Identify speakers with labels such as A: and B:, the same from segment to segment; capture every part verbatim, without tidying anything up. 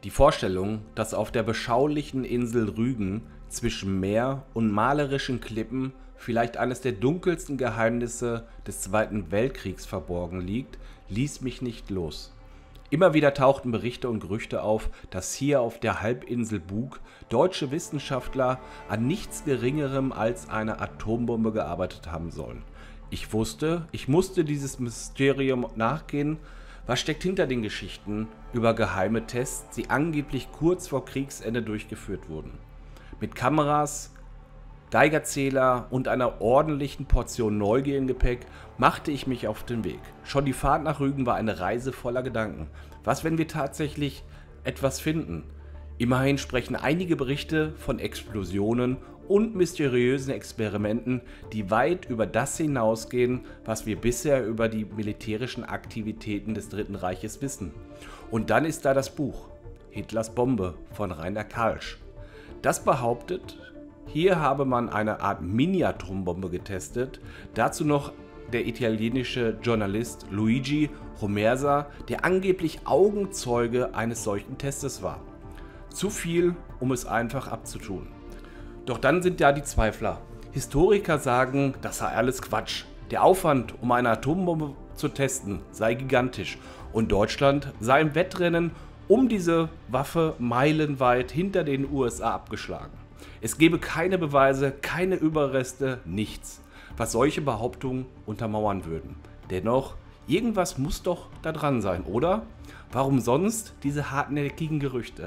A: Die Vorstellung, dass auf der beschaulichen Insel Rügen zwischen Meer und malerischen Klippen vielleicht eines der dunkelsten Geheimnisse des Zweiten Weltkriegs verborgen liegt, ließ mich nicht los. Immer wieder tauchten Berichte und Gerüchte auf, dass hier auf der Halbinsel Bug deutsche Wissenschaftler an nichts Geringerem als einer Atombombe gearbeitet haben sollen. Ich wusste, ich musste dieses Mysterium nachgehen. Was steckt hinter den Geschichten über geheime Tests, die angeblich kurz vor Kriegsende durchgeführt wurden? Mit Kameras, Geigerzähler und einer ordentlichen Portion Neugier im Gepäck machte ich mich auf den Weg. Schon die Fahrt nach Rügen war eine Reise voller Gedanken. Was, wenn wir tatsächlich etwas finden? Immerhin sprechen einige Berichte von Explosionen und mysteriösen Experimenten, die weit über das hinausgehen, was wir bisher über die militärischen Aktivitäten des Dritten Reiches wissen. Und dann ist da das Buch Hitlers Bombe von Rainer Kalsch. Das behauptet, hier habe man eine Art Mini-Atombombe getestet, dazu noch der italienische Journalist Luigi Romersa, der angeblich Augenzeuge eines solchen Testes war. Zu viel, um es einfach abzutun. Doch dann sind da die Zweifler. Historiker sagen, das sei alles Quatsch. Der Aufwand, um eine Atombombe zu testen, sei gigantisch und Deutschland sei im Wettrennen um diese Waffe meilenweit hinter den U S A abgeschlagen. Es gebe keine Beweise, keine Überreste, nichts, was solche Behauptungen untermauern würden. Dennoch, irgendwas muss doch da dran sein, oder? Warum sonst diese hartnäckigen Gerüchte?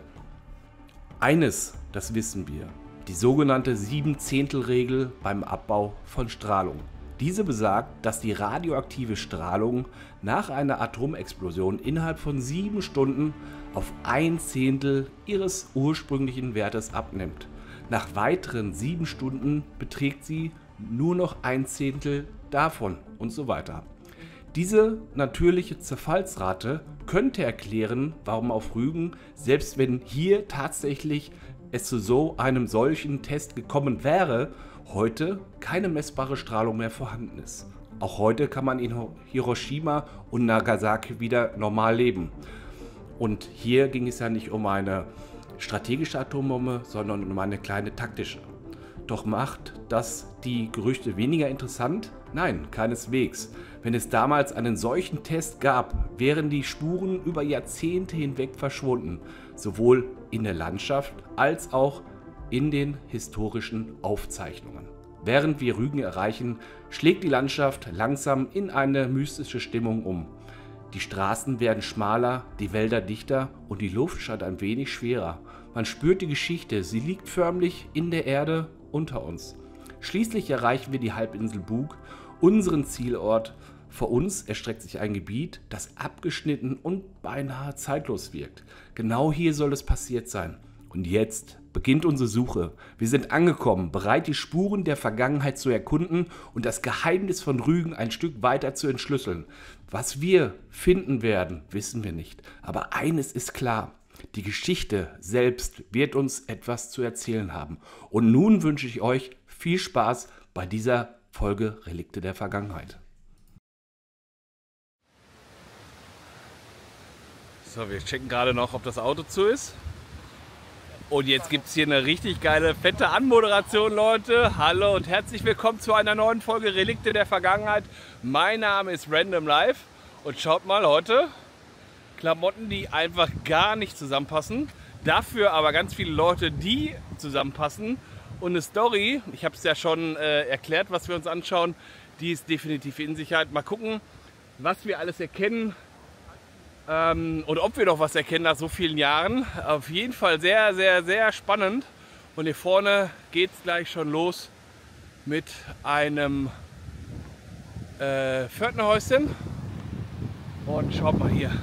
A: Eines, das wissen wir, die sogenannte Sieben-Zehntel-Regel beim Abbau von Strahlung. Diese besagt, dass die radioaktive Strahlung nach einer Atomexplosion innerhalb von sieben Stunden auf ein Zehntel ihres ursprünglichen Wertes abnimmt. Nach weiteren sieben Stunden beträgt sie nur noch ein Zehntel davon und so weiter. Diese natürliche Zerfallsrate könnte erklären, warum auf Rügen, selbst wenn hier tatsächlich es zu so einem solchen Test gekommen wäre, heute keine messbare Strahlung mehr vorhanden ist. Auch heute kann man in Hiroshima und Nagasaki wieder normal leben. Und hier ging es ja nicht um eine strategische Atombombe, sondern um eine kleine taktische. Doch macht das die Gerüchte weniger interessant? Nein, keineswegs. Wenn es damals einen solchen Test gab, wären die Spuren über Jahrzehnte hinweg verschwunden, sowohl in der Landschaft als auch in den historischen Aufzeichnungen. Während wir Rügen erreichen, schlägt die Landschaft langsam in eine mystische Stimmung um. Die Straßen werden schmaler, die Wälder dichter und die Luft scheint ein wenig schwerer. Man spürt die Geschichte, sie liegt förmlich in der Erde unter uns. Schließlich erreichen wir die Halbinsel Bug, unseren Zielort. Vor uns erstreckt sich ein Gebiet, das abgeschnitten und beinahe zeitlos wirkt. Genau hier soll es passiert sein. Und jetzt beginnt unsere Suche. Wir sind angekommen, bereit, die Spuren der Vergangenheit zu erkunden und das Geheimnis von Rügen ein Stück weiter zu entschlüsseln. Was wir finden werden, wissen wir nicht. Aber eines ist klar. Die Geschichte selbst wird uns etwas zu erzählen haben. Und nun wünsche ich euch viel Spaß bei dieser Folge Relikte der Vergangenheit. So, wir checken gerade noch, ob das Auto zu ist. Und jetzt gibt es hier eine richtig geile, fette Anmoderation, Leute. Hallo und herzlich willkommen zu einer neuen Folge Relikte der Vergangenheit. Mein Name ist Random Life und schaut mal heute, Klamotten, die einfach gar nicht zusammenpassen. Dafür aber ganz viele Leute, die zusammenpassen. Und eine Story, ich habe es ja schon äh, erklärt, was wir uns anschauen, die ist definitiv in Sicherheit. Mal gucken, was wir alles erkennen. Ähm, und ob wir doch was erkennen nach so vielen Jahren. Auf jeden Fall sehr, sehr, sehr spannend. Und hier vorne geht es gleich schon los mit einem äh, Pförtnerhäuschen. Und schaut mal hier.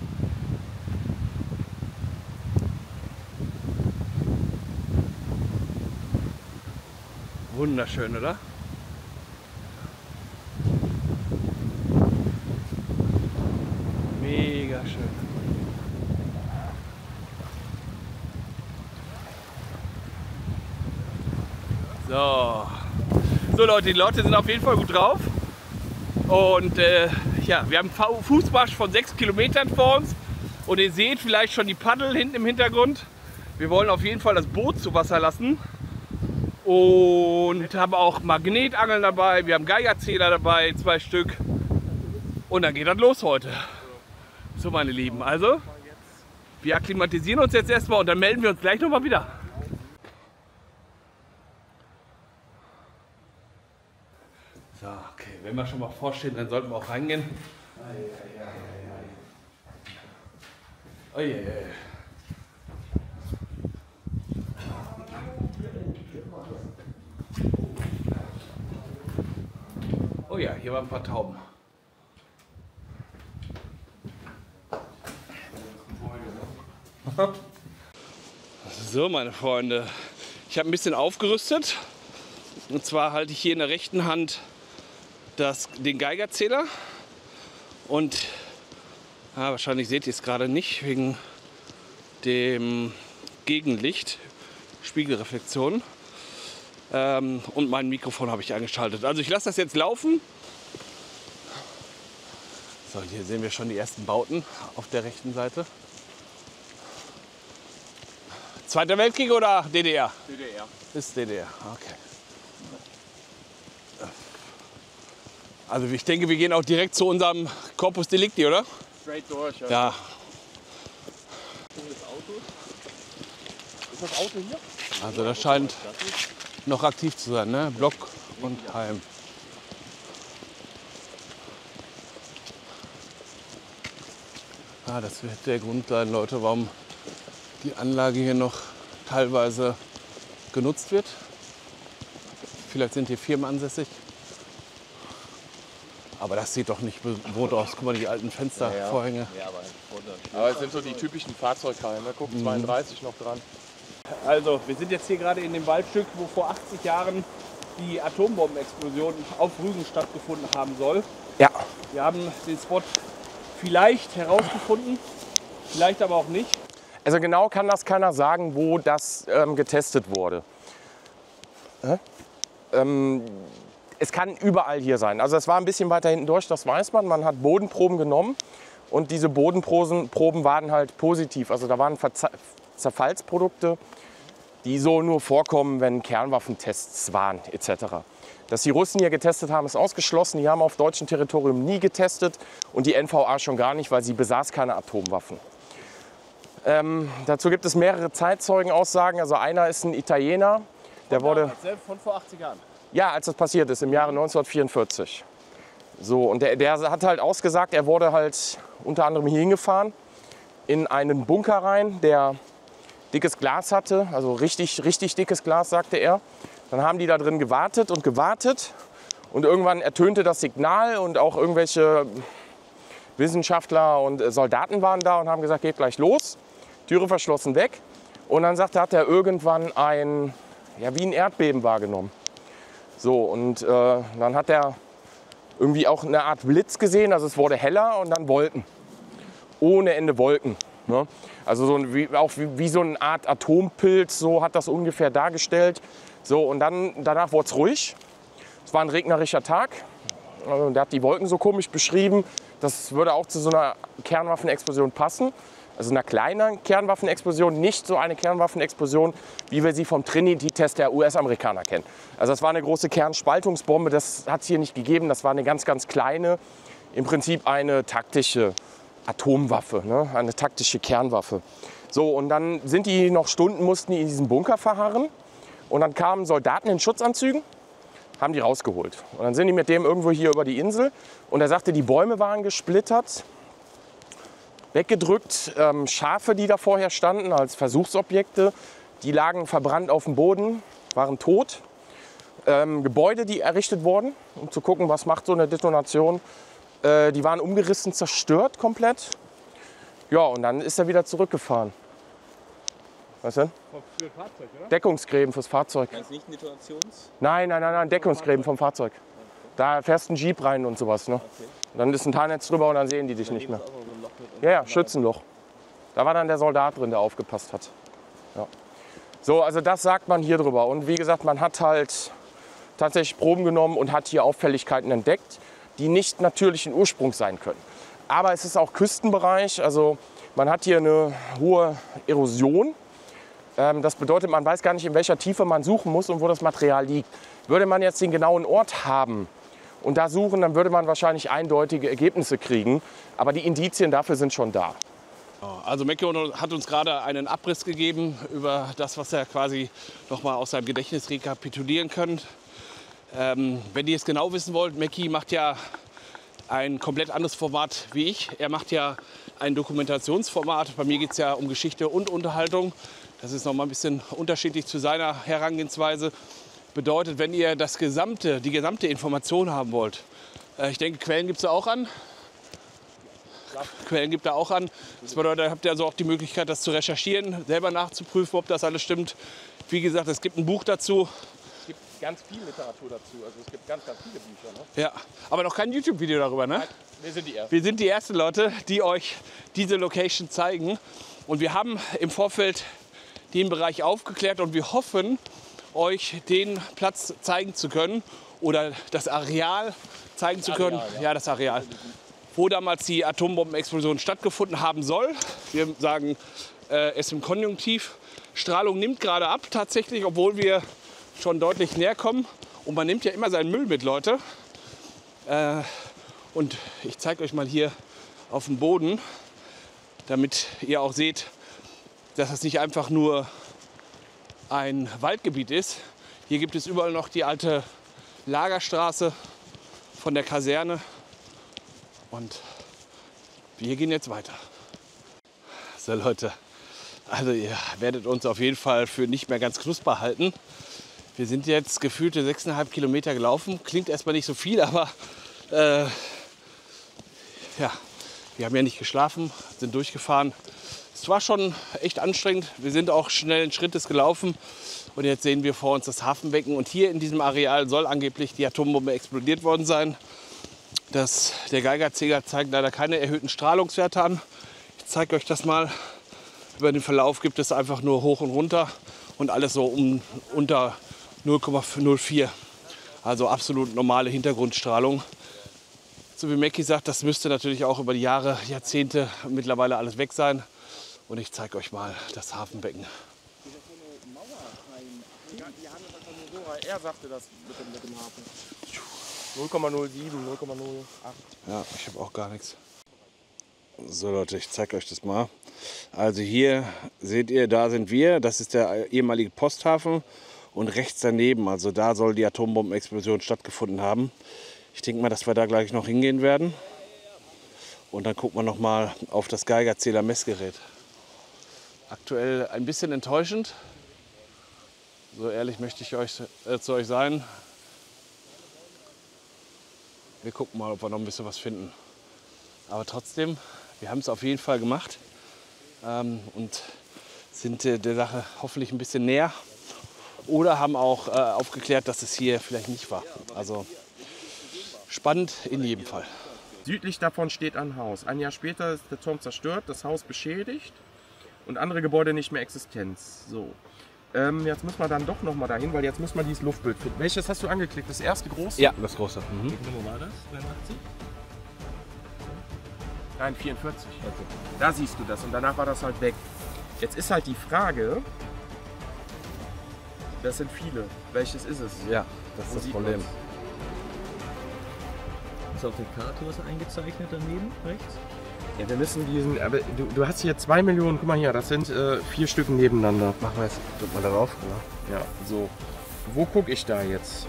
A: Wunderschön, oder? Mega schön. So. So Leute, die Leute sind auf jeden Fall gut drauf. Und äh, ja, wir haben einen Fußmarsch von sechs Kilometern vor uns.
B: Und ihr seht vielleicht schon die Paddel hinten im Hintergrund. Wir wollen auf jeden Fall das Boot zu Wasser lassen. Und haben auch Magnetangeln dabei, wir haben Geigerzähler dabei, zwei Stück. Und dann geht das los heute. So meine Lieben, also wir akklimatisieren uns jetzt erstmal und dann melden wir uns gleich nochmal wieder. So, okay, wenn wir schon mal vorstehen, dann sollten wir auch reingehen. Oh je, je. Oh ja, hier waren ein paar Tauben. So, meine Freunde, ich habe ein bisschen aufgerüstet. Und zwar halte ich hier in der rechten Hand das, den Geigerzähler. Und ja, wahrscheinlich seht ihr es gerade nicht wegen dem Gegenlicht, Spiegelreflexion. Ähm, und mein Mikrofon habe ich eingeschaltet. Also ich lasse das jetzt laufen. So, hier sehen wir schon die ersten Bauten auf der rechten Seite. Zweiter Weltkrieg oder D D R?
C: D D R.
B: Ist D D R, okay. Also ich denke, wir gehen auch direkt zu unserem Corpus Delicti, oder?
C: Straight durch, ja.
B: Ja.
C: Das Auto. Ist das Auto hier?
B: Also das scheint noch aktiv zu sein, ne? Block und Heim. Ah, das wird der Grund sein, Leute, warum die Anlage hier noch teilweise genutzt wird. Vielleicht sind hier Firmen ansässig. Aber das sieht doch nicht bewohnt aus. Guck mal, die alten Fenstervorhänge.
C: Ja, aber, aber es sind so die typischen Fahrzeugheime. Guck, zweiunddreißig noch dran.
B: Also, wir sind jetzt hier gerade in dem Waldstück, wo vor achtzig Jahren die Atombombenexplosion auf Rügen stattgefunden haben soll.
D: Ja.
B: Wir haben den Spot vielleicht herausgefunden, vielleicht aber auch nicht.
D: Also genau kann das keiner sagen, wo das ähm, getestet wurde. Hä? Ähm, es kann überall hier sein. Also es war ein bisschen weiter hinten durch, das weiß man. Man hat Bodenproben genommen und diese Bodenproben Proben waren halt positiv. Also da waren Verze Zerfallsprodukte, die so nur vorkommen, wenn Kernwaffentests waren et cetera. Dass die Russen hier getestet haben, ist ausgeschlossen. Die haben auf deutschem Territorium nie getestet und die N V A schon gar nicht, weil sie besaß keine Atomwaffen. Ähm, dazu gibt es mehrere Zeitzeugenaussagen. Also einer ist ein Italiener, der wurde...
C: Von vor achtzig Jahren?
D: Ja, als das passiert ist, im Jahre neunzehnhundertvierundvierzig. So, und der, der hat halt ausgesagt, er wurde halt unter anderem hier hingefahren, in einen Bunker rein, der dickes Glas hatte, also richtig, richtig dickes Glas, sagte er. Dann haben die da drin gewartet und gewartet und irgendwann ertönte das Signal und auch irgendwelche Wissenschaftler und Soldaten waren da und haben gesagt, geht gleich los. Türe verschlossen weg. Und dann sagte, hat er irgendwann ein, ja, wie ein Erdbeben wahrgenommen. So, und äh, dann hat er irgendwie auch eine Art Blitz gesehen, also es wurde heller und dann Wolken. Ohne Ende Wolken. Ne? Also so ein, wie, auch wie, wie so eine Art Atompilz, so hat das ungefähr dargestellt. So, und dann, danach wurde es ruhig. Es war ein regnerischer Tag. Also, der hat die Wolken so komisch beschrieben. Das würde auch zu so einer Kernwaffenexplosion passen. Also einer kleinen Kernwaffenexplosion, nicht so eine Kernwaffenexplosion, wie wir sie vom Trinity-Test der U S-Amerikaner kennen. Also das war eine große Kernspaltungsbombe, das hat es hier nicht gegeben. Das war eine ganz, ganz kleine, im Prinzip eine taktische Atomwaffe, ne? Eine taktische Kernwaffe. So, und dann sind die noch Stunden, mussten die in diesem Bunker verharren. Und dann kamen Soldaten in Schutzanzügen, haben die rausgeholt. Und dann sind die mit dem irgendwo hier über die Insel. Und er sagte, die Bäume waren gesplittert, weggedrückt. Ähm, Schafe, die da vorher standen als Versuchsobjekte, die lagen verbrannt auf dem Boden, waren tot. Ähm, Gebäude, die errichtet wurden, um zu gucken, was macht so eine Detonation. Äh, die waren umgerissen, zerstört komplett. Ja, und dann ist er wieder zurückgefahren. Was denn?
B: Für das Fahrzeug, oder?
D: Deckungsgräben fürs Fahrzeug.
C: Das ist nicht ein Detonations?
D: Nein, nein, nein, nein, Deckungsgräben vom Fahrzeug. Da fährst ein Jeep rein und sowas. Ne?
C: Okay.
D: Dann ist ein Tarnnetz drüber und dann sehen die dich nicht mehr. Ja, ja, Schützenloch. Da war dann der Soldat drin, der aufgepasst hat. Ja. So, also das sagt man hier drüber. Und wie gesagt, man hat halt tatsächlich Proben genommen und hat hier Auffälligkeiten entdeckt, die nicht natürlichen Ursprungs sein können. Aber es ist auch Küstenbereich, also Man hat hier eine hohe Erosion. Ähm, das bedeutet, man weiß gar nicht, in welcher Tiefe man suchen muss und wo das Material liegt. Würde man jetzt den genauen Ort haben und da suchen, dann würde man wahrscheinlich eindeutige Ergebnisse kriegen. Aber die Indizien dafür sind schon da.
B: Also Mecki hat uns gerade einen Abriss gegeben über das, was er quasi noch mal aus seinem Gedächtnis rekapitulieren kann. Ähm, wenn ihr es genau wissen wollt, Mecki macht ja ein komplett anderes Format wie ich. Er macht ja ein Dokumentationsformat. Bei mir geht es ja um Geschichte und Unterhaltung. Das ist noch mal ein bisschen unterschiedlich zu seiner Herangehensweise. Bedeutet, wenn ihr das gesamte, die gesamte Information haben wollt, äh, ich denke, Quellen gibt es auch an. Ja. Quellen gibt er auch an. Das bedeutet, da habt ihr also auch die Möglichkeit, das zu recherchieren, selber nachzuprüfen, ob das alles stimmt. Wie gesagt, es gibt ein Buch dazu.
D: Es gibt ganz viel Literatur dazu. Also es gibt ganz, ganz viele Bücher. Ne?
B: Ja, aber noch kein YouTube-Video darüber, ne?
D: Nein, wir sind die Ersten.
B: Wir sind die ersten Leute, die euch diese Location zeigen. Und wir haben im Vorfeld den Bereich aufgeklärt und wir hoffen, euch den Platz zeigen zu können oder das Areal zeigen
D: das
B: zu können.
D: Areal, ja.
B: ja, das Areal. Wo damals die Atombombenexplosion stattgefunden haben soll. Wir sagen äh, es im Konjunktiv. Strahlung nimmt gerade ab tatsächlich, obwohl wir schon deutlich näher kommen. Und man nimmt ja immer seinen Müll mit, Leute. Äh, und ich zeige euch mal hier auf dem Boden, damit ihr auch seht, dass es nicht einfach nur ein Waldgebiet ist. Hier gibt es überall noch die alte Lagerstraße von der Kaserne. Und wir gehen jetzt weiter. So Leute, also ihr werdet uns auf jeden Fall für nicht mehr ganz knusper halten. Wir sind jetzt gefühlte sechseinhalb Kilometer gelaufen. Klingt erstmal nicht so viel, aber äh, ja, wir haben ja nicht geschlafen, sind durchgefahren. Es war schon echt anstrengend. Wir sind auch schnellen Schrittes gelaufen. Und jetzt sehen wir vor uns das Hafenbecken. Und hier in diesem Areal soll angeblich die Atombombe explodiert worden sein. Das, der Geigerzähler zeigt leider keine erhöhten Strahlungswerte an. Ich zeige euch das mal. Über den Verlauf gibt es einfach nur hoch und runter. Und alles so um, unter null Komma null vier. Also absolut normale Hintergrundstrahlung. So wie Mecki sagt, das müsste natürlich auch über die Jahre, Jahrzehnte mittlerweile alles weg sein. Und ich zeige euch mal das Hafenbecken.
D: Er sagte das mit dem, mit dem Hafen. null Komma null sieben, null Komma null acht.
B: Ja, ich habe auch gar nichts. So Leute, ich zeige euch das mal. Also hier seht ihr, da sind wir. Das ist der ehemalige Posthafen. Und rechts daneben, also da soll die Atombombenexplosion stattgefunden haben. Ich denke mal, dass wir da gleich noch hingehen werden. Und dann gucken wir noch mal auf das Geigerzähler-Messgerät. Aktuell ein bisschen enttäuschend. So ehrlich möchte ich euch, äh, zu euch sein. Wir gucken mal, ob wir noch ein bisschen was finden. Aber trotzdem, wir haben es auf jeden Fall gemacht. Ähm, und sind äh, der Sache hoffentlich ein bisschen näher. Oder haben auch äh, aufgeklärt, dass es hier vielleicht nicht war. Also spannend in jedem Fall.
D: Südlich davon steht ein Haus. Ein Jahr später ist der Turm zerstört, das Haus beschädigt und andere Gebäude nicht mehr existent. So. Ähm, jetzt müssen wir dann doch noch mal dahin, weil jetzt müssen wir dieses Luftbild finden. Welches hast du angeklickt? Das erste große?
B: Ja, das große. Mhm.
E: Wo war das? dreiundachtzig?
D: Nein, vierundvierzig. Okay. Da siehst du das und danach war das halt weg. Jetzt ist halt die Frage, das sind viele. Welches ist es?
B: Ja, das
D: Wo
B: ist das
D: sieht
B: Problem.
D: man's?
E: Ist auf der Karte was eingezeichnet daneben, rechts?
D: Ja, wir müssen diesen, aber du, du hast hier zwei Millionen, guck mal hier, das sind äh, vier Stück nebeneinander.
B: Machen wir jetzt, drück mal darauf. Genau.
D: Ja, so. Wo gucke ich da jetzt?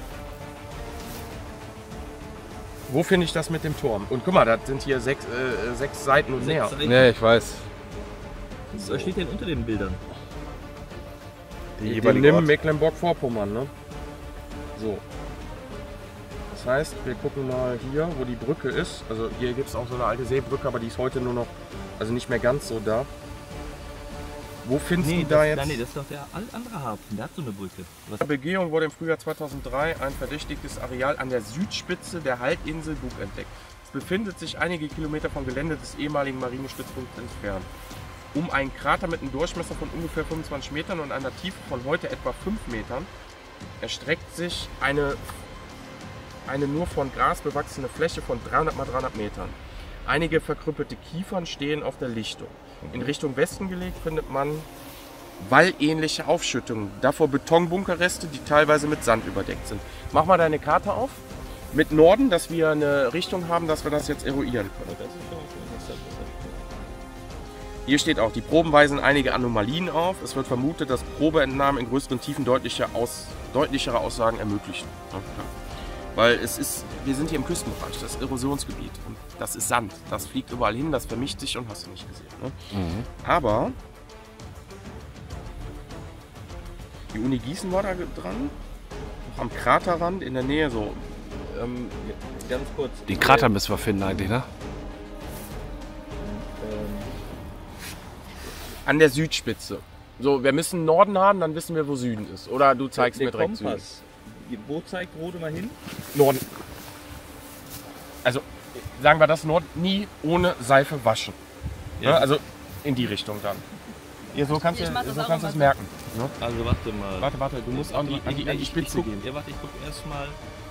D: Wo finde ich das mit dem Turm? Und guck mal, das sind hier sechs, äh, sechs Seiten und mehr.
E: Seiten.
B: Nee, ich weiß.
E: Was steht denn unter den Bildern?
B: Die
D: Den
B: jeweilige
D: nimm
B: Ort.
D: Mecklenburg-Vorpommern, ne? So. Das heißt, wir gucken mal hier, wo die Brücke ist. Also hier gibt es auch so eine alte Seebrücke, aber die ist heute nur noch, also nicht mehr ganz so da. Wo findest
E: Nee,
D: du da
E: das,
D: jetzt?
E: nein, nee, das ist doch der andere Hafen, der hat so eine Brücke. Was?
D: Bei Begehung wurde im Frühjahr zweitausenddrei ein verdächtigtes Areal an der Südspitze der Halbinsel Bug entdeckt. Es befindet sich einige Kilometer vom Gelände des ehemaligen Marinestützpunkts entfernt. Um einen Krater mit einem Durchmesser von ungefähr fünfundzwanzig Metern und einer Tiefe von heute etwa fünf Metern erstreckt sich eine, eine nur von Gras bewachsene Fläche von dreihundert mal dreihundert Metern. Einige verkrüppelte Kiefern stehen auf der Lichtung. In Richtung Westen gelegt findet man wallähnliche Aufschüttungen. Davor Betonbunkerreste, die teilweise mit Sand überdeckt sind. Mach mal deine Karte auf. Mit Norden, dass wir eine Richtung haben, dass wir das jetzt eruieren können. Hier steht auch, die Proben weisen einige Anomalien auf. Es wird vermutet, dass Probeentnahmen in größeren Tiefen deutliche Aus, deutlichere Aussagen ermöglichen. Ja, weil es ist, wir sind hier im Küstenbereich, das ist Erosionsgebiet. Und das ist Sand, das fliegt überall hin, das vermischt sich und hast du nicht gesehen. Ne? Mhm. Aber die Uni Gießen war da dran, noch am Kraterrand in der Nähe so.
E: Ähm, ganz kurz.
B: Den Krater müssen wir finden eigentlich, ne?
D: An der Südspitze. So, wir müssen Norden haben, dann wissen wir, wo Süden ist. Oder du zeigst
E: der
D: mir direkt
E: Kompass. Süden. Wo zeigt Rode mal hin?
D: Norden. Also, sagen wir das Norden, nie ohne Seife waschen. Ja. Ja, also in die Richtung dann. Ja, so kannst du so kannst es merken. Ne?
E: Also warte mal.
D: Warte, warte, du musst an die, an die, an die Spitze gehen.
E: Ja, warte, ich guck erstmal.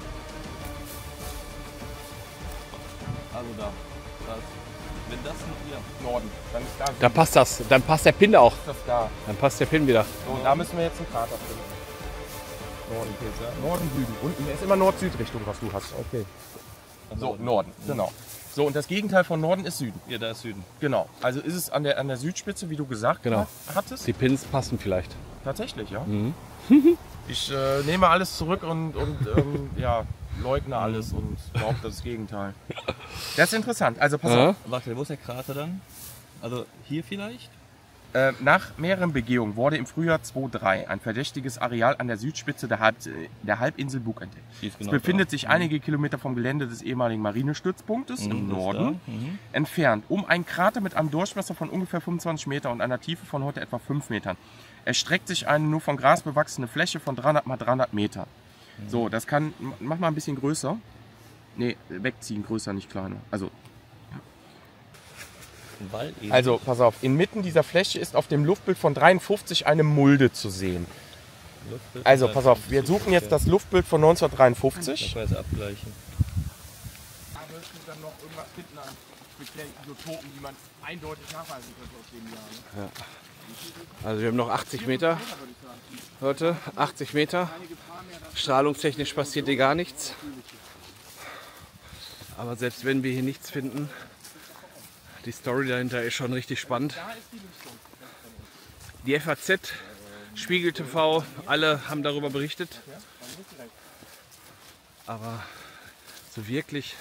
E: Also da. Das. Wenn das hier
D: Norden, dann ist da.
B: Da passt das, dann passt der Pin auch.
D: Ist das da.
B: Dann passt der Pin wieder.
D: So, da müssen wir jetzt einen Krater finden. Norden, Norden, Süden. Unten ist immer Nord-Süd-Richtung, was du hast.
E: Okay.
D: So, Norden, genau. So, und das Gegenteil von Norden ist Süden.
E: Ja, da ist Süden.
D: Genau. Also ist es an der, an der Südspitze, wie du gesagt
B: genau.
D: hattest.
B: Die Pins passen vielleicht.
D: Tatsächlich, ja.
B: Mhm.
D: Ich äh, nehme alles zurück und, und ähm, ja, leugne alles und behaupte das Gegenteil. Das ist interessant. Also pass
B: ja.
D: auf.
E: Warte, wo ist der Krater dann? Also hier vielleicht?
D: Äh, nach mehreren Begehungen wurde im Frühjahr zweitausenddrei ein verdächtiges Areal an der Südspitze der, Halb der Halbinsel Bug entdeckt.
E: Genau
D: es befindet
E: da.
D: sich
E: mhm.
D: einige Kilometer vom Gelände des ehemaligen Marinestützpunktes
E: mhm,
D: im Norden
E: mhm.
D: entfernt, um einen Krater mit einem Durchmesser von ungefähr fünfundzwanzig Meter und einer Tiefe von heute etwa fünf Metern. Erstreckt sich eine nur von Gras bewachsene Fläche von dreihundert mal dreihundert Meter. Mhm. So, das kann, mach mal ein bisschen größer. Ne, wegziehen, größer, nicht kleiner. Also Also, pass auf, inmitten dieser Fläche ist auf dem Luftbild von dreiundfünfzig eine Mulde zu sehen.
E: Luftbild
D: Also, pass auf, wir suchen jetzt das Luftbild von neunzehnhundertdreiundfünfzig.
E: Das abgleichen.
D: Da wirst du dann noch irgendwas finden an speziellen Isotopen, die man eindeutig nachweisen könnte aus dem Jahr. Ne?
B: Ja. Also wir haben noch achtzig Meter. Leute, achtzig Meter. Strahlungstechnisch passiert hier gar nichts. Aber selbst wenn wir hier nichts finden, die Story dahinter ist schon richtig spannend. Die F A Z, Spiegel T V, alle haben darüber berichtet. Aber so wirklich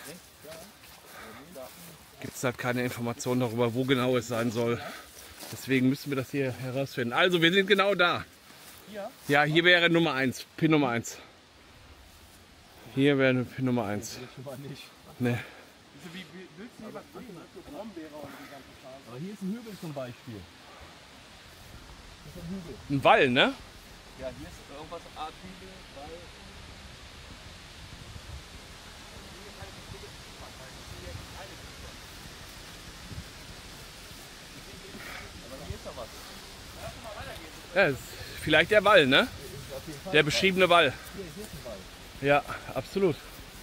B: gibt es halt keine Informationen darüber, wo genau es sein soll. Deswegen müssen wir das hier herausfinden. Also wir sind genau da. Ja, hier wäre Nummer eins, Pin Nummer eins. Hier wäre Pin Nummer eins. Nee.
E: Aber hier ist ein Hügel zum Beispiel. Das ist ein Hügel.
B: Ein Wall, ne?
E: Ja, hier ist irgendwas Art Hügel, Wall. Aber hier ist doch was.
B: Ja, ist vielleicht der Wall, ne? Der beschriebene Wall.
E: Hier, hier ist ein Wall.
B: Ja, absolut.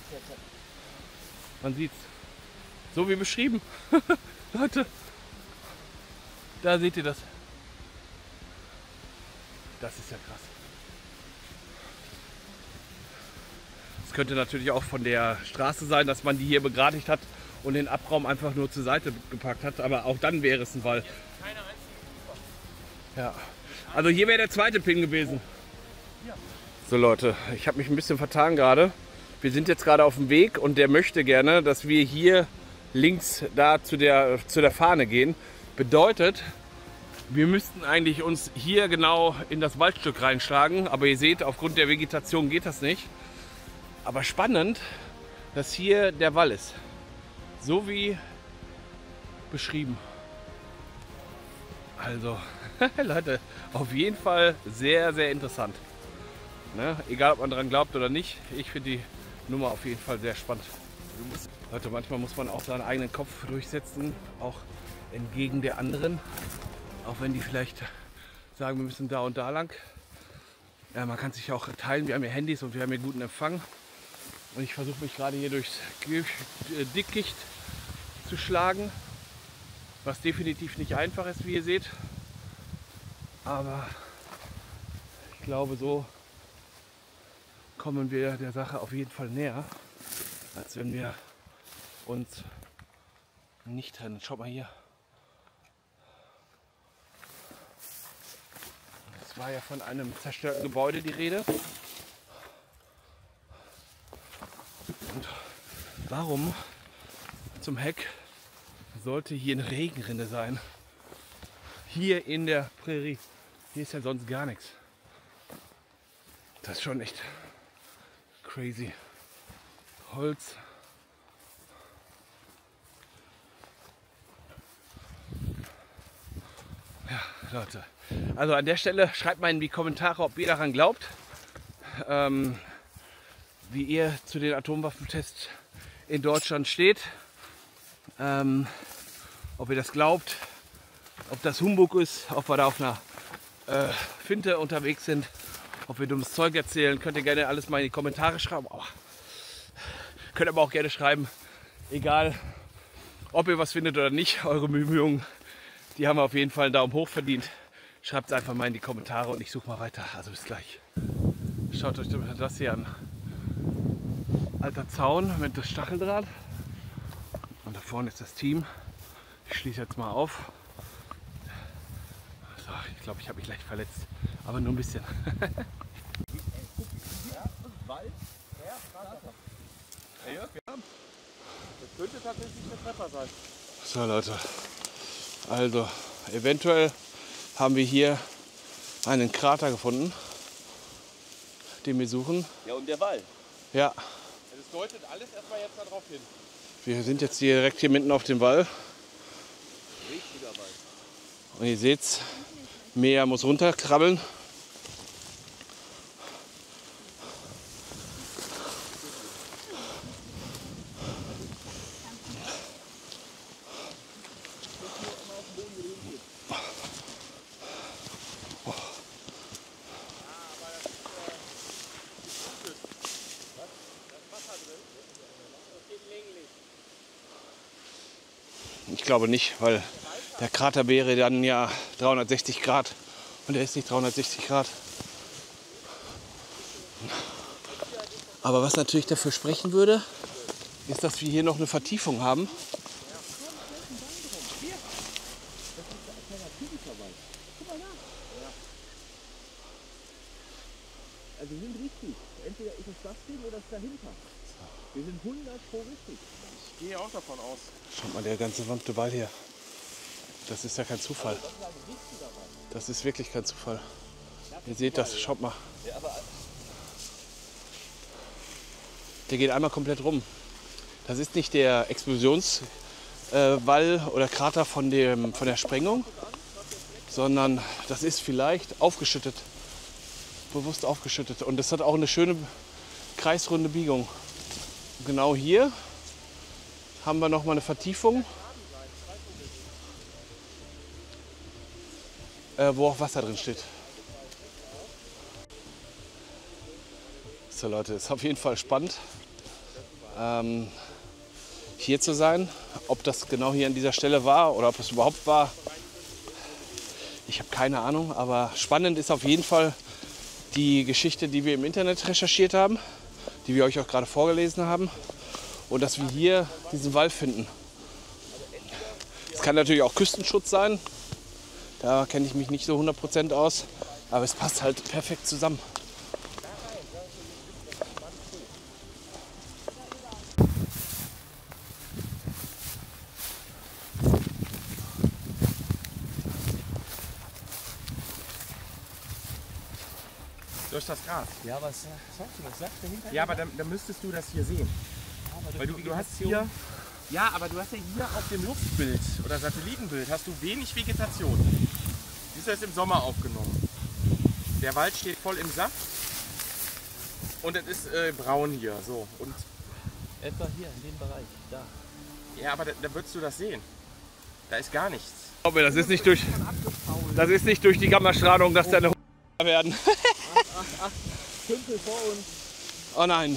B: Man sieht's. So wie beschrieben. Leute, da seht ihr das. Das ist ja krass. Es könnte natürlich auch von der Straße sein, dass man die hier begradigt hat und den Abraum einfach nur zur Seite gepackt hat. Aber auch dann wäre es ein Wall. Ja. Also hier wäre der zweite Pin gewesen. So Leute, ich habe mich ein bisschen vertan gerade. Wir sind jetzt gerade auf dem Weg und der möchte gerne, dass wir hier links da zu der, zu der Fahne gehen. Bedeutet, wir müssten eigentlich uns hier genau in das Waldstück reinschlagen. Aber ihr seht, aufgrund der Vegetation geht das nicht. Aber spannend, dass hier der Wall ist. So wie beschrieben. Also, Leute, auf jeden Fall sehr, sehr interessant. Ne? Egal, ob man daran glaubt oder nicht, ich finde die Nummer auf jeden Fall sehr spannend. Leute, manchmal muss man auch seinen eigenen Kopf durchsetzen, auch entgegen der anderen. Auch wenn die vielleicht sagen, wir müssen da und da lang. Ja, man kann sich auch teilen, wir haben hier Handys und wir haben hier guten Empfang. Und ich versuche mich gerade hier durchs Dickicht zu schlagen. was definitiv nicht einfach ist, wie ihr seht. Aber ich glaube, so kommen wir der Sache auf jeden Fall näher, als wenn wir uns nicht trennen. Schaut mal hier. Es war ja von einem zerstörten Gebäude die Rede. Und warum zum Heck sollte hier eine Regenrinne sein? Hier in der Prärie. Hier ist ja sonst gar nichts. Das ist schon echt crazy. Holz. Ja, Leute. Also an der Stelle schreibt mal in die Kommentare, ob ihr daran glaubt, ähm, wie ihr zu den Atomwaffentests in Deutschland steht. Ähm, ob ihr das glaubt, ob das Humbug ist, ob wir da auf einer äh, Finte unterwegs sind, ob wir dummes Zeug erzählen, könnt ihr gerne alles mal in die Kommentare schreiben. Oh. Könnt aber auch gerne schreiben, egal ob ihr was findet oder nicht, eure Bemühungen, die haben auf jeden Fall einen Daumen hoch verdient. Schreibt es einfach mal in die Kommentare und ich suche mal weiter. Also bis gleich. Schaut euch das hier an. Alter Zaun mit das Stacheldraht. Und da vorne ist das Team. Ich schließe jetzt mal auf. So, ich glaube, ich habe mich leicht verletzt. Aber nur ein bisschen.
D: Das könnte tatsächlich ein Treffer sein.
B: So Leute, also eventuell haben wir hier einen Krater gefunden, den wir suchen.
E: Ja, und der Wall.
B: Ja,
D: Das deutet alles erstmal jetzt darauf hin.
B: wir sind jetzt hier direkt hier mitten auf dem Wall.
E: Richtiger Wall.
B: Und ihr seht's, Mea muss runterkrabbeln. Ich glaube nicht, weil der Krater wäre dann ja dreihundertsechzig Grad und er ist nicht dreihundertsechzig Grad. Aber was natürlich dafür sprechen würde, ist, dass wir hier noch eine Vertiefung haben.
E: Also wir sind richtig. Entweder ist es das Ding oder es dahinter. Wir sind hundert pro richtig.
D: Ich gehe auch davon aus.
B: Schaut mal, der ganze verdammte Wall hier. Das ist ja kein Zufall. Das ist wirklich kein Zufall. Ihr seht das, schaut mal. Der geht einmal komplett rum. Das ist nicht der Explosionswall oder Krater von, dem, von der Sprengung, sondern das ist vielleicht aufgeschüttet. Bewusst aufgeschüttet. Und das hat auch eine schöne kreisrunde Biegung. Und genau hier haben wir noch mal eine Vertiefung, äh, wo auch Wasser drin steht. So Leute, ist auf jeden Fall spannend, ähm, hier zu sein. Ob das genau hier an dieser Stelle war oder ob es überhaupt war, ich habe keine Ahnung. Aber spannend ist auf jeden Fall die Geschichte, die wir im Internet recherchiert haben, die wir euch auch gerade vorgelesen haben. Und dass wir hier diesen Wall finden. Es kann natürlich auch Küstenschutz sein. Da kenne ich mich nicht so hundert Prozent aus. Aber es passt halt perfekt zusammen.
D: Durch das Gras.
E: Ja, was sagst du? Was sagt dahinter?
D: Ja, aber dann, dann müsstest du das hier sehen. Weil du, du hast hier, ja, aber du hast ja hier auf dem Luftbild oder Satellitenbild hast du wenig Vegetation. Dieser ist im Sommer aufgenommen. Der Wald steht voll im Saft und es ist äh, braun hier. So. Und,
E: Etwa hier in dem Bereich. Da.
D: ja, aber da, da würdest du das sehen. Da ist gar nichts.
B: Ich glaube, das ist nicht durch, das ist nicht durch die Gammastrahlung, dass da eine werden.
E: Ach, ach, Tümpel vor uns.
B: Oh nein.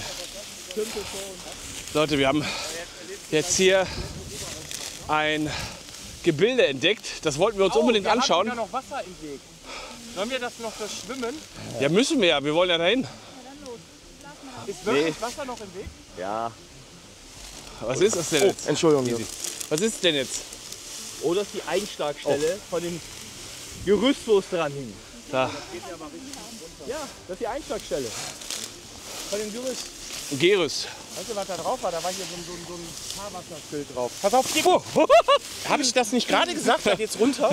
E: Tümpel vor uns.
B: Leute, wir haben jetzt hier ein Gebilde entdeckt. Das wollten wir uns
D: Oh,
B: unbedingt
D: wir
B: anschauen.
D: haben da noch Wasser im Weg. Sollen wir das noch verschwimmen?
B: Ja, müssen wir ja. Wir wollen ja dahin.
D: Ist wirklich Wasser noch im Weg?
E: Ja.
B: Was ist das denn jetzt?
D: Entschuldigung.
B: Easy. Was ist denn jetzt?
E: Oder ist die Einschlagstelle von dem Gerüst, wo es dran hing.
B: Da.
E: Ja, das ist die Einschlagstelle. Von dem Gerüst.
B: Gerüst.
D: Weißt du, was da drauf war? Da war hier so ein, so ein, so ein Fahrwasserschild drauf. Pass auf, hier.
B: Oh.
D: Habe ich das nicht gerade gesagt? Da geht's runter.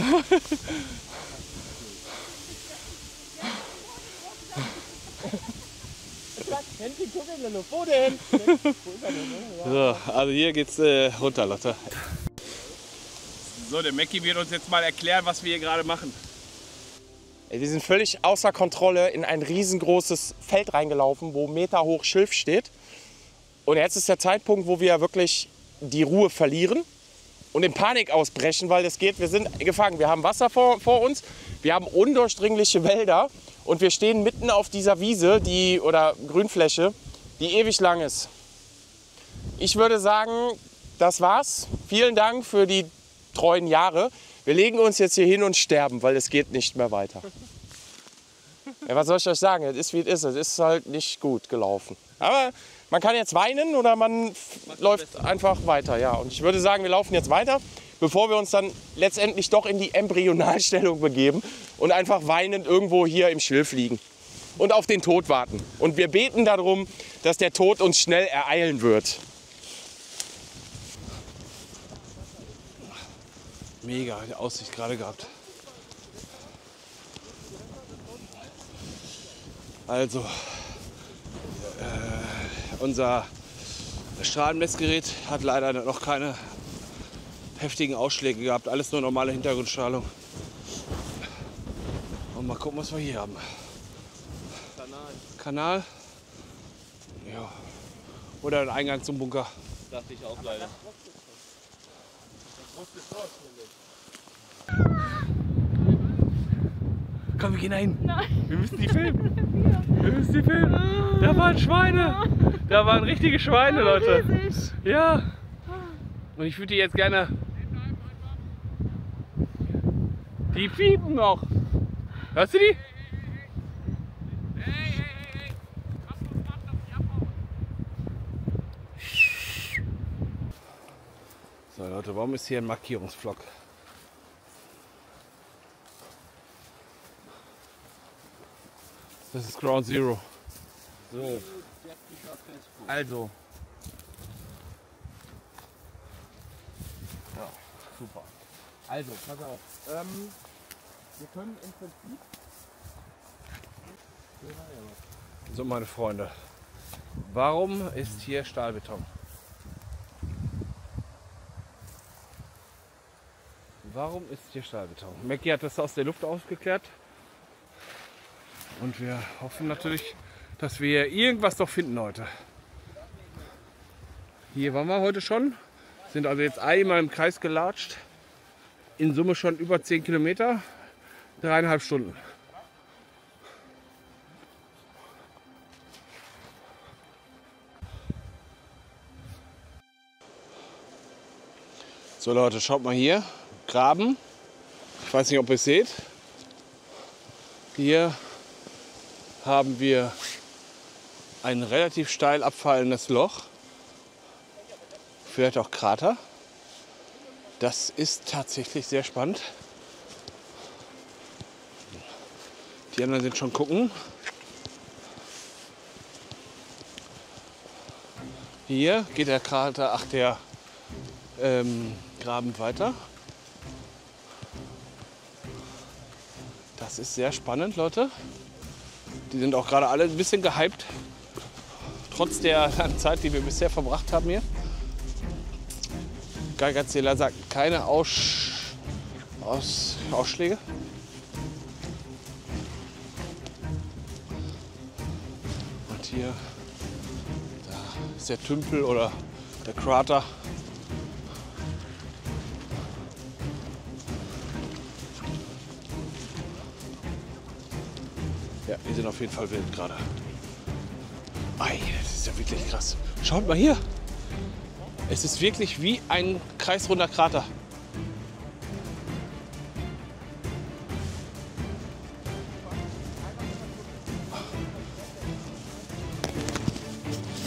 D: Wo denn?
B: So, also hier geht's äh, runter, Leute. So, der Mackie wird uns jetzt mal erklären, was wir hier gerade machen.
D: Ey, wir sind völlig außer Kontrolle in ein riesengroßes Feld reingelaufen, wo meterhoch Schilf steht. Und jetzt ist der Zeitpunkt, wo wir wirklich die Ruhe verlieren und in Panik ausbrechen, weil es geht, wir sind gefangen. Wir haben Wasser vor, vor uns, wir haben undurchdringliche Wälder und wir stehen mitten auf dieser Wiese, die, oder Grünfläche, die ewig lang ist. Ich würde sagen, das war's. Vielen Dank für die treuen Jahre. Wir legen uns jetzt hier hin und sterben, weil es geht nicht mehr weiter. Ja, was soll ich euch sagen? Es ist wie es ist. Es ist halt nicht gut gelaufen. Aber man kann jetzt weinen oder man läuft einfach weiter. Ja. Und ich würde sagen, wir laufen jetzt weiter, bevor wir uns dann letztendlich doch in die Embryonalstellung begeben und einfach weinend irgendwo hier im Schilf liegen und auf den Tod warten. Und wir beten darum, dass der Tod uns schnell ereilen wird.
B: Mega, die Aussicht gerade gehabt. Also, äh, unser Strahlenmessgerät hat leider noch keine heftigen Ausschläge gehabt. Alles nur normale Hintergrundstrahlung. Und mal gucken, was wir hier haben.
E: Kanal.
B: Kanal. Ja. Oder ein Eingang zum Bunker.
E: Dachte ich auch leider.
B: Komm, wir gehen da hin. Nein. Wir müssen die filmen. Wir müssen die filmen. Da waren Schweine. Da waren richtige Schweine, Leute. Ja. Und ich würde die jetzt gerne... Die piepen noch. Hörst du die? So Leute, warum ist hier ein Markierungsblock? Das ist Ground Zero.
E: So.
D: Also,
E: Ja, super.
D: also, pass auf. Ähm, wir können im Prinzip...
B: So meine Freunde, warum ist hier Stahlbeton? Warum ist hier Stahlbeton? Mackie hat das aus der Luft aufgeklärt. Und wir hoffen natürlich, dass wir irgendwas doch finden heute. Hier waren wir heute schon. Sind also jetzt einmal im Kreis gelatscht. In Summe schon über zehn Kilometer. Dreieinhalb Stunden. So Leute, schaut mal hier. Graben. Ich weiß nicht, ob ihr es seht. Hier haben wir ein relativ steil abfallendes Loch. Vielleicht auch Krater. Das ist tatsächlich sehr spannend. Die anderen sind schon gucken. Hier geht der Krater, ach der ähm, Graben weiter. Das ist sehr spannend, Leute. Die sind auch gerade alle ein bisschen gehypt. Trotz der langen Zeit, die wir bisher verbracht haben hier. Geigerzähler sagt keine Aus Aus Ausschläge. Und hier da ist der Tümpel oder der Krater. Ja, die sind auf jeden Fall wild gerade. Ei, das ist ja wirklich krass. Schaut mal hier. Es ist wirklich wie ein kreisrunder Krater.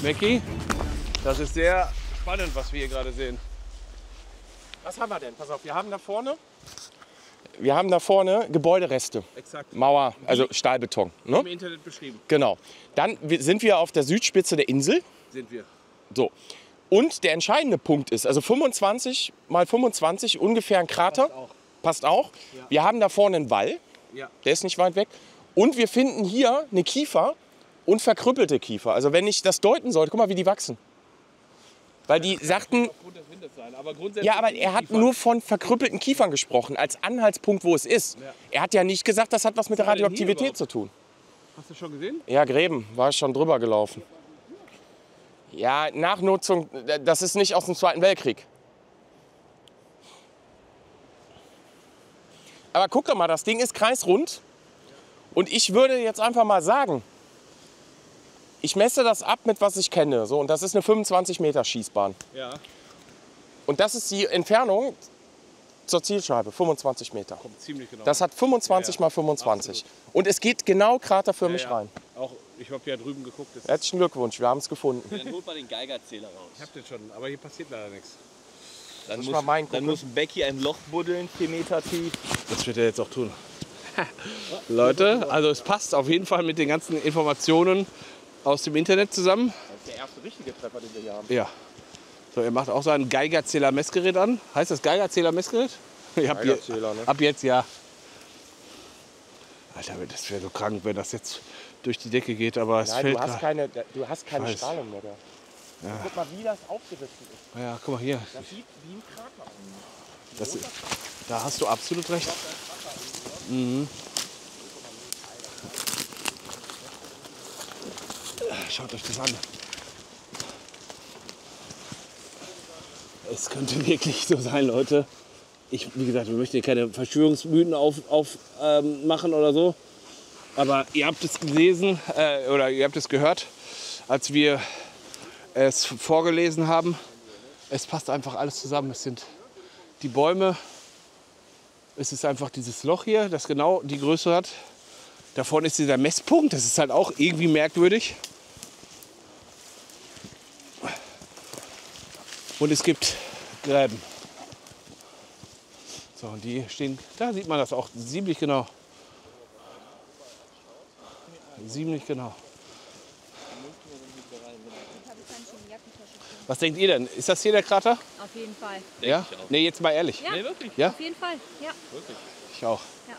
B: Mackie, das ist sehr spannend, was wir hier gerade sehen.
D: Was haben wir denn? Pass auf, wir haben da vorne, wir haben da vorne Gebäudereste.
B: Exakt.
D: Mauer, also Stahlbeton. Ne?
B: Im Internet beschrieben.
D: Genau. Dann sind wir auf der Südspitze der Insel.
B: Sind wir.
D: So. Und der entscheidende Punkt ist, also fünfundzwanzig mal fünfundzwanzig, ungefähr ein Krater.
B: Passt auch.
D: Passt auch.
B: Ja.
D: Wir haben da vorne einen Wall.
B: Ja.
D: Der ist nicht weit weg. Und wir finden hier eine Kiefer und verkrüppelte Kiefer. Also wenn ich das deuten sollte, guck mal, wie die wachsen. Weil die sagten,
B: Aufgrund des Windes sein, aber grundsätzlich
D: ja, aber er hat
B: Kiefern.
D: nur von verkrüppelten Kiefern gesprochen, als Anhaltspunkt, wo es ist.
B: Ja.
D: Er hat ja nicht gesagt, das hat was mit der
B: Was war denn hier
D: Radioaktivität
B: überhaupt?
D: zu tun.
B: Hast du schon gesehen?
D: Ja, Gräben, war ich schon drüber gelaufen. Ja, Nachnutzung, das ist nicht aus dem Zweiten Weltkrieg. Aber guck doch mal, das Ding ist kreisrund. Und ich würde jetzt einfach mal sagen, ich messe das ab mit was ich kenne. So, und das ist eine fünfundzwanzig Meter Schießbahn.
B: Ja.
D: Und das ist die Entfernung zur Zielscheibe, fünfundzwanzig Meter.
B: Kommt ziemlich genau.
D: Das hat fünfundzwanzig
B: Ja, ja.
D: mal fünfundzwanzig. Und es geht genau kraterförmig
B: Ja, ja.
D: rein.
B: Auch, ich habe ja drüben geguckt. Das
D: Herzlichen Glückwunsch, wir haben es gefunden.
E: Dann holt man den Geigerzähler raus.
B: ich hab den schon, aber hier passiert leider nichts.
E: Dann
D: ich
E: muss,
D: mal meinen
E: dann
D: gucken?
E: muss Becky ein Loch buddeln, vier Meter tief.
B: Das wird er jetzt auch tun. Leute, also es passt auf jeden Fall mit den ganzen Informationen aus dem Internet zusammen.
D: Das ist der erste richtige Treffer, den wir hier haben.
B: Ja. So, er macht auch sein Geigerzähler-Messgerät an. Heißt das Geigerzähler-Messgerät? Ich hab hier,
D: Geigerzähler, ne?
B: ab jetzt ja. Alter, das wäre so krank, wenn das jetzt durch die Decke geht, aber es
D: Nein,
B: fällt
D: du hast
B: grad-
D: keine, du hast keine
B: weiß.
D: Strahlung mehr da. Guck mal, wie das aufgerissen ist.
B: Ja, guck mal hier.
D: Das sieht wie ein Krater aus.
B: Das, da hast du absolut recht. Mhm. Schaut euch das an. Es könnte wirklich so sein, Leute. Ich, wie gesagt, wir möchten hier keine Verschwörungsmythen aufmachen auf, ähm, machen oder so. Aber ihr habt es gelesen äh, oder ihr habt es gehört, als wir es vorgelesen haben. Es passt einfach alles zusammen. Es sind die Bäume. Es ist einfach dieses Loch hier, das genau die Größe hat. Da vorne ist dieser Messpunkt. Das ist halt auch irgendwie merkwürdig. Und es gibt Gräben. So, und die stehen, da sieht man das auch ziemlich genau. Ziemlich genau. Was denkt ihr denn? Ist das hier der Krater?
F: Auf jeden Fall.
B: Ja? Nee, jetzt mal ehrlich.
F: Ja,
E: Nee, wirklich?
B: Ja?
F: auf jeden Fall. Ja.
B: Ich auch.
F: Ja.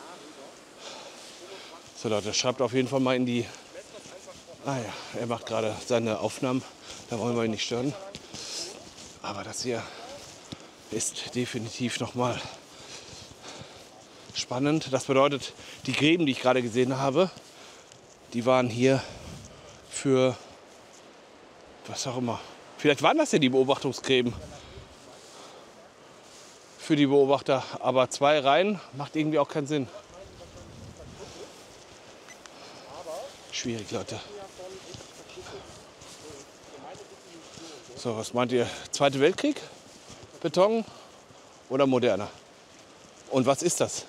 B: So Leute, schreibt auf jeden Fall mal in die... Ah ja, er macht gerade seine Aufnahmen. Da wollen wir ihn nicht stören. Aber das hier ist definitiv nochmal spannend. Das bedeutet, die Gräben, die ich gerade gesehen habe, die waren hier für... Was auch immer. Vielleicht waren das ja die Beobachtungsgräben. Für die Beobachter. Aber zwei Reihen macht irgendwie auch keinen Sinn. Schwierig, Leute. So, was meint ihr? Zweiter Weltkrieg? Beton oder moderner? Und was ist das?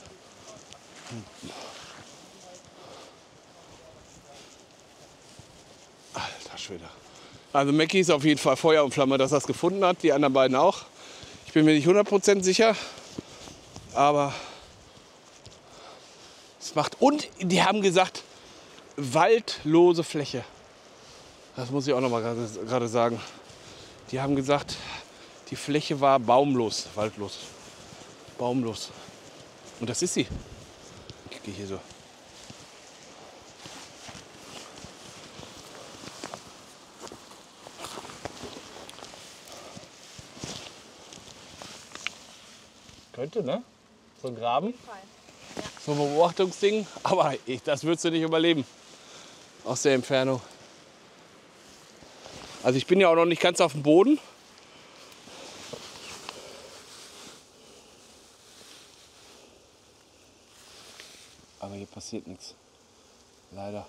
B: Alter Schwede. Also Mackie ist auf jeden Fall Feuer und Flamme, dass er es gefunden hat. Die anderen beiden auch. Ich bin mir nicht hundert Prozent sicher. Aber es macht... Und die haben gesagt, waldlose Fläche. Das muss ich auch noch mal gerade sagen. Die haben gesagt, die Fläche war baumlos, waldlos. Baumlos. Und das ist sie. Ich gehe hier so. Könnte, ne? So ein Graben. So ein Beobachtungsding. Aber ich, das würdest du nicht überleben. Aus der Entfernung. Also ich bin ja auch noch nicht ganz auf dem Boden. Aber hier passiert nichts. Leider.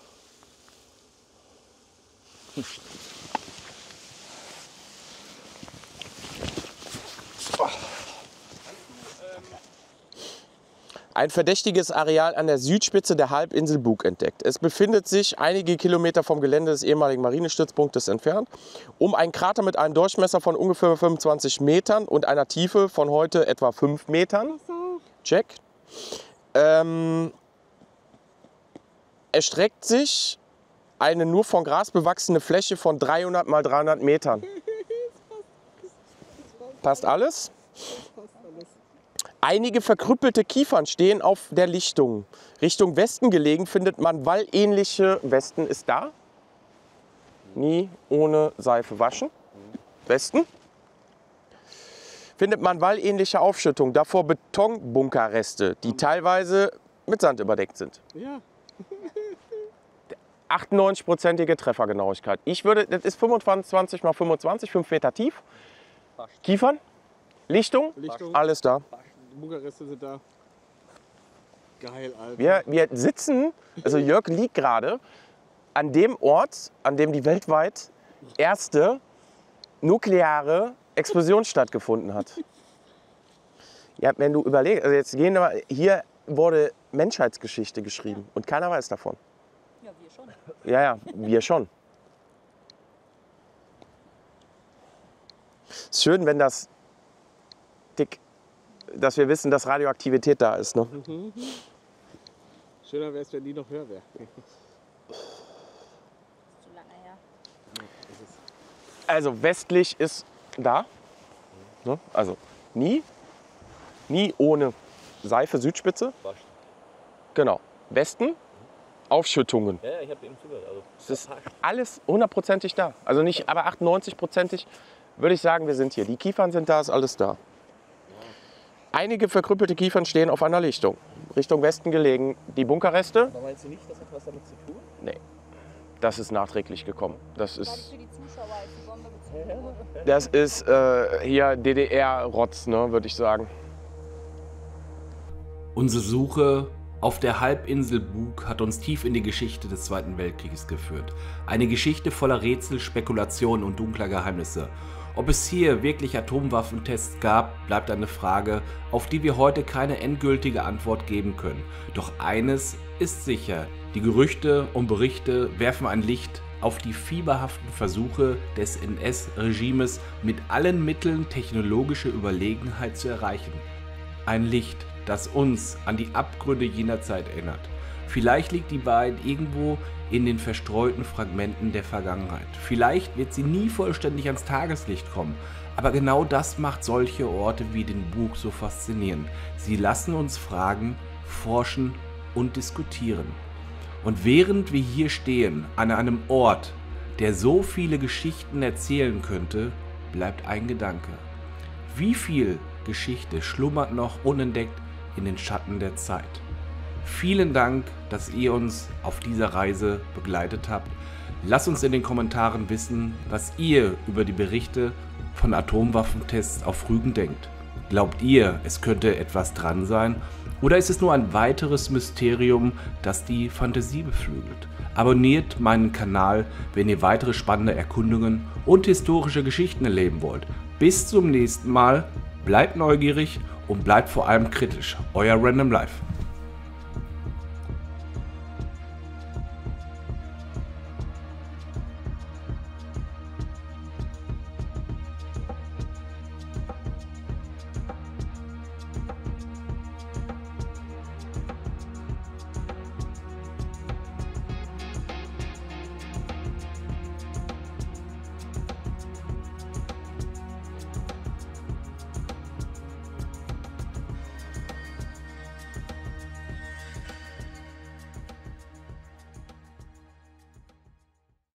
D: ein verdächtiges Areal an der Südspitze der Halbinsel Bug entdeckt. Es befindet sich einige Kilometer vom Gelände des ehemaligen Marinestützpunktes entfernt, um einen Krater mit einem Durchmesser von ungefähr fünfundzwanzig Metern und einer Tiefe von heute etwa fünf Metern. Check. Ähm, erstreckt sich eine nur von Gras bewachsene Fläche von dreihundert mal dreihundert Metern. Passt alles? Einige verkrüppelte Kiefern stehen auf der Lichtung. Richtung Westen gelegen findet man wallähnliche, Westen ist da, nie ohne Seife waschen, Westen, findet man wallähnliche Aufschüttung, davor Betonbunkerreste, die teilweise mit Sand überdeckt sind.
E: Ja.
D: achtundneunzig-prozentige Treffergenauigkeit. Ich würde, das ist fünfundzwanzig mal fünfundzwanzig, fünf Meter tief. Kiefern, Lichtung,
E: Lichtung.
D: alles da.
E: Die Bunkerreste sind da. Geil, Alter.
D: Wir, wir sitzen, also Jörg liegt gerade an dem Ort, an dem die weltweit erste nukleare Explosion stattgefunden hat. Ja, wenn du überlegst, also jetzt gehen wir mal, hier wurde Menschheitsgeschichte geschrieben und keiner weiß davon.
F: Ja, wir schon.
D: Ja, ja, wir schon. Ist schön, wenn das dick, dass wir wissen, dass Radioaktivität da ist. Ne?
E: Schöner wäre es, wenn die noch höher wäre.
F: Zu lange her.
D: Also westlich ist da. Ne? Also nie, nie ohne Seife, Südspitze. Genau. Westen, Aufschüttungen.
G: Ja, ich habe eben zugehört. Also,
D: Es ist alles hundertprozentig da. Also nicht, aber achtundneunzig-prozentig würde ich sagen, wir sind hier. Die Kiefern sind da, ist alles da. Einige verkrüppelte Kiefern stehen auf einer Lichtung. Richtung Westen gelegen. Die Bunkerreste?
G: aber meinst du nicht, das hat was damit zu tun?
D: Nee. Das ist nachträglich gekommen. Das
F: War das
D: ist,
F: für die Zuschauer, als die Bombe gezogen wurde?
D: das ist äh, hier D D R-Rotz, ne, würde ich sagen.
A: Unsere Suche auf der Halbinsel Bug hat uns tief in die Geschichte des Zweiten Weltkrieges geführt. Eine Geschichte voller Rätsel, Spekulationen und dunkler Geheimnisse. Ob es hier wirklich Atomwaffentests gab, bleibt eine Frage, auf die wir heute keine endgültige Antwort geben können. Doch eines ist sicher: Die Gerüchte und Berichte werfen ein Licht auf die fieberhaften Versuche des N S-Regimes, mit allen Mitteln technologische Überlegenheit zu erreichen. Ein Licht, das uns an die Abgründe jener Zeit erinnert. Vielleicht liegt die Wahrheit irgendwo in den verstreuten Fragmenten der Vergangenheit. Vielleicht wird sie nie vollständig ans Tageslicht kommen. Aber genau das macht solche Orte wie den Bug so faszinierend. Sie lassen uns fragen, forschen und diskutieren. Und während wir hier stehen, an einem Ort, der so viele Geschichten erzählen könnte, bleibt ein Gedanke. Wie viel Geschichte schlummert noch unentdeckt in den Schatten der Zeit? Vielen Dank, dass ihr uns auf dieser Reise begleitet habt. Lasst uns in den Kommentaren wissen, was ihr über die Berichte von Atomwaffentests auf Rügen denkt. Glaubt ihr, es könnte etwas dran sein? Oder ist es nur ein weiteres Mysterium, das die Fantasie beflügelt? Abonniert meinen Kanal, wenn ihr weitere spannende Erkundungen und historische Geschichten erleben wollt. Bis zum nächsten Mal, bleibt neugierig und bleibt vor allem kritisch. Euer Random Life.